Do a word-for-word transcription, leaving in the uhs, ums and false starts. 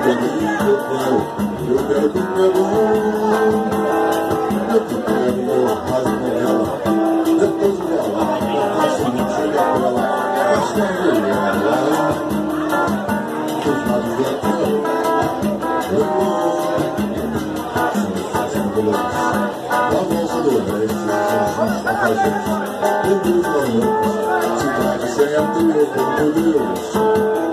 Eu quero que meu amor, eu quero meu raio com ela. Depois de ela, eu faço me chegar pra ela. Mas quando ela, os lados dela, eu vou, se me fazem dolores. A voz do resto, são juntos a gente. Eu busco a luz, se trata certo, eu como Deus.